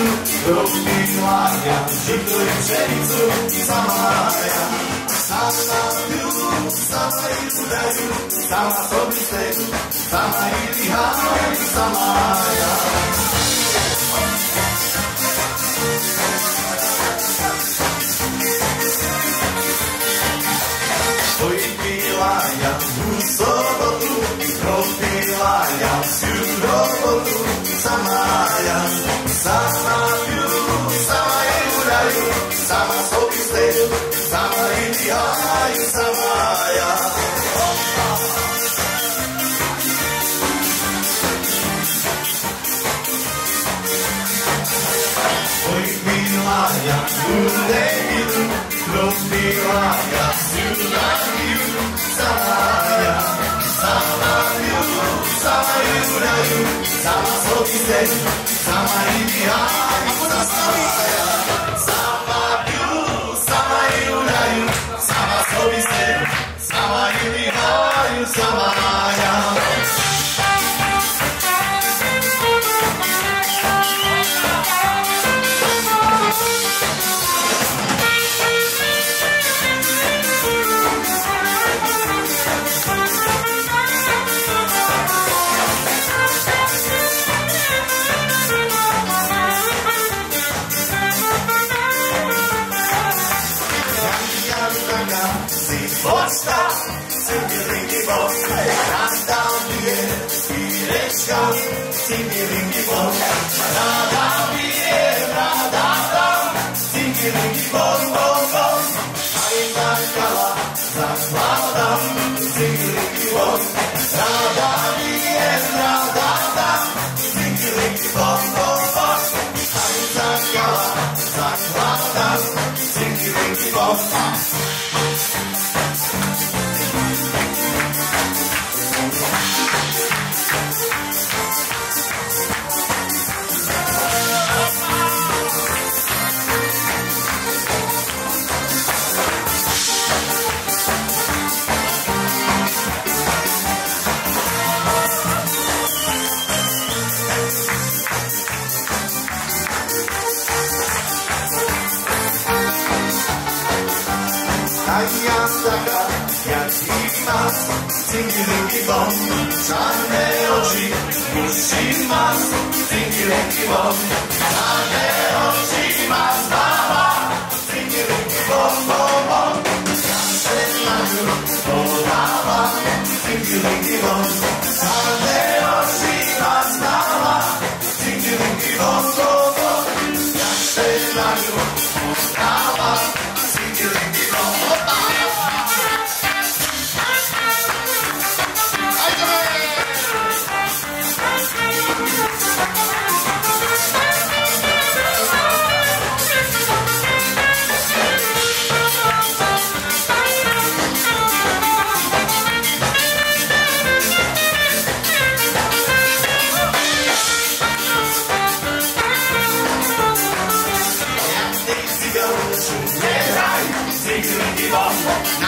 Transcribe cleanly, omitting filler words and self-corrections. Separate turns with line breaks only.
robila ja žito i pšenicu i sama ja. Sama piju, sama idu daju, sama sobi steju, sama ili haj, sama ja. Pojpila ja u sobotu, propila ja sju robotu, sama ja. Sama piju, sama idu daju, sama sobi steju, sama ili haj, sama ja. Pojpila ja u negilu, propila ja sju robotu, sama ja. Sama piju, sama idu daju, sama sobi steju, sama ili haj, sama ja. Sama piju, sama idu daju, sama sobi steju, sama ili haj, sama ja. Bočka, cingi-lingi bom, rada bije i rečka, cingi-lingi bom, rada bije, rada dam, cingi-lingi bom, bom, bom, aj zakala, zaklala dam, cingi-lingi bom, rada bije, rada dam, cingi-lingi bom, bom, bom, aj zakala, zaklala dam, cingi-lingi bom. Ajandaka, jak ima, cingi-lingi bom, czarne oczy, uszy ma, cingi-lingi bom, czarne oczy ma, mama, cingi-lingi bom, bom, bom, nasze laju, podała, cingi-lingi bom, czarne oczy ma, mama, cingi-lingi bom, bom, bom, nasze laju, podała, cingi-lingi bom. Cingi-lingi bom,